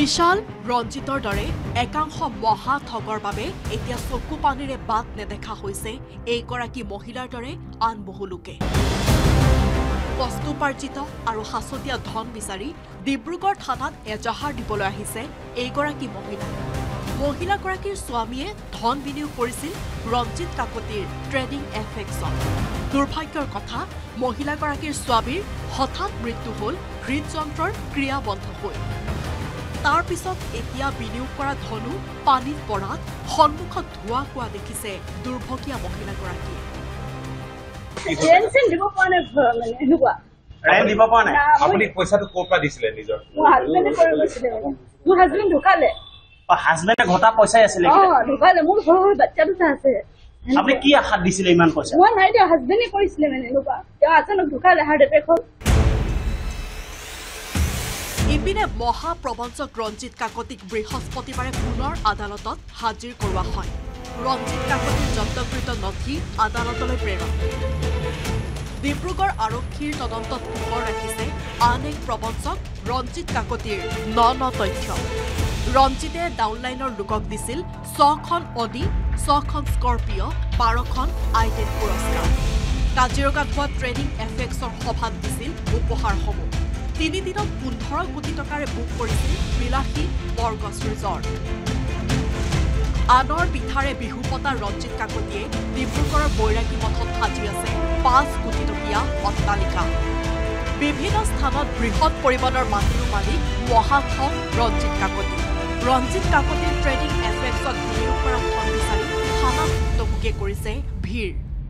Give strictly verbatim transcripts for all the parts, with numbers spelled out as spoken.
বিশাল ৰঞ্জিতৰ দৰে একাংশ মহা ঠগৰ বাবে এতিয়া চকু পানীৰে বাট নেদেখা হৈছে এইগৰাকী মহিলাৰ দৰে আন বহু লোকে বস্তুপাৰ্জিত আৰু হাছতীয়া ধন বিচাৰি ডিব্ৰুগড় থানাত এজাহাৰ দিবলৈ আহিছে এইগৰাকী মহিলা মহিলাগৰাকীৰ স্বামীয়ে ধন বিনিয়োগ কৰিছিল ৰঞ্জিত কাকতিৰ ট্ৰেডিং এফেক্সত দুৰ্ভাগ্যৰ কথা মহিলাগৰাকীৰ স্বামীৰ হঠাৎ মৃত্যু হ'ল হৃদযন্ত্ৰৰ ক্ৰিয়া বন্ধ হৈ তাৰ পিছত এতিয়া বিনিয়োগ কৰা ধনু পানীত পৰাত সন্মুখত ধোৱা কোৱা দেখিছে দুৰ্ভগীয়া মহিলাগৰাকীয়ে টেনশন দিব পৰা নাই মানে এনেকুৱা ৰেন দিব পৰা নাই আপুনি পইচাটো ক'ৰ পৰা দিছিলে নিজৰ মোৰ হাজবেণ্ডে কৰি গৈছিলে মোৰ হাজবেণ্ড ঢুকালে অ হাজবেণ্ডে ঘটা পইচাই আছিল অ ঢুকালে মোৰ ঘৰৰ বাচ্চা দুটা আছে আপুনি কি আশা দিছিলে ইমান পইচা মই নাই দিয়া হাজবেণ্ডে কৰিছিলে মানে এনেকুৱা তেওঁ আচানক ঢুকালে হাৰ্ট এটেক হ'ল ইপিনে মহাপ্ৰবঞ্চক ৰঞ্জিত কাকতিক বৃহস্পতিবাৰে পুনৰ আদালতত হাজিৰ কৰোৱা হয় ৰঞ্জিত কাকতিৰ জব্দকৃত নথি আদালতলৈ প্ৰেৰণ ডিব্ৰুগড় আৰক্ষীৰ তদন্তত পোহৰ ৰাখিছে আন এক প্ৰবঞ্চক ৰঞ্জিত কাকতিৰ ন ন তথ্য ৰঞ্জিতে ডাউনলাইনৰ লোকক দিছিল ছখন অডি ছখন স্কৰ্পিঅ বাৰখন আইটেন পুৰস্কাৰ কাজিৰঙাত হোৱা ট্ৰেডিং এফেক্সৰ সভাত দিছিল উপহাৰসমূহ তিনি দিনত পোন্ধৰ কোটি টকাৰে বুক কৰিছিল বিলাসী বৰগছ ৰিজৰ্ট আনৰ পিঠাৰে বিহু পতা ৰঞ্জিত কাকতিয়ে ডিব্ৰুগড়ৰ বৈৰাগী মঠত সাজি আছে পাঁচ কোটি টকীয়া অট্টালিকা বিভিন্ন স্থানত বৃহৎ পৰিমাণৰ মাটিৰো মালিক মহাঠগ ৰঞ্জিত কাকতি ৰঞ্জিত কাকতিৰ ট্ৰেডিং এফেক্সত বিনিয়োগ কৰা ধন বিচাৰি থানাত ভুক্তভোগী কৰিছে ভিৰ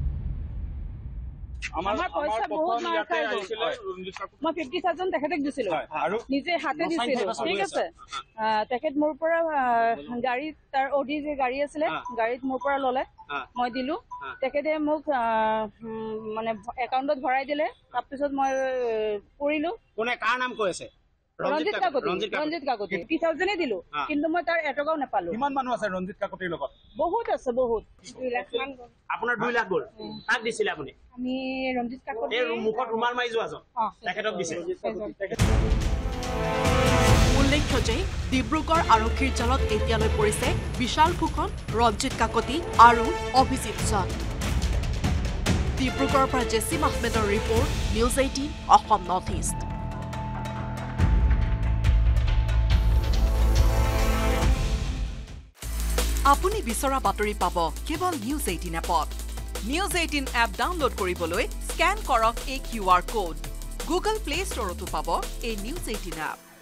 আমাৰ পইচা বহুত মাৰ খাই গৈছিল মই ফিফটি থাউজেণ্ড তেখেতক দিছিলো নিজে হাতে দিছিলো ঠিক আছে তেখেত মোৰ পৰা গাড়ীত তাৰ অডি যে গাড়ী আছিলে গাড়ীত মোৰ পৰা ললে মই দিলো তেখেতে মোক মানে একাউণ্টত ভৰাই দিলে তাৰপিছত মই কৰিলো কোনে কাৰ নাম কৈ আছে ৰঞ্জিত কাকতি ৰঞ্জিত কাকতি ফিফটি থাউজেণ্ডে দিলো কিন্তু মই তাৰ এটকাও নাপালো কিমান মানুহ আছে ৰঞ্জিত কাকতিৰ লগত বহুত আছে বহুত দুই লাখ মান আপোনাৰ দুই লাখ গ'ল তাক দিছিলে আপুনি আমি ৰঞ্জিত কাকতি এই মুখত ৰুমাল মাৰি যোৱাজন তেখেতক দিছে উল্লেখ্য যে ডিব্ৰুগড় আৰক্ষীৰ জালত এতিয়ালৈ পৰিছে বিশাল ফুকন ৰঞ্জিত কাকতি আৰু অভিজিত চন্দ ডিব্ৰুগড়ৰ পৰা জেচিম আহমেদৰ report news eighteen Assam north east আপুনি বিচৰা বাতৰি পাব কেৱল নিউজ এইটিন এপত নিউজ এইটিন এপ ডাউনলোড কৰিবলৈ স্কেন কৰক এই Q R code Google Play ষ্টৰতো পাব এই নিউজ এইটিন এপ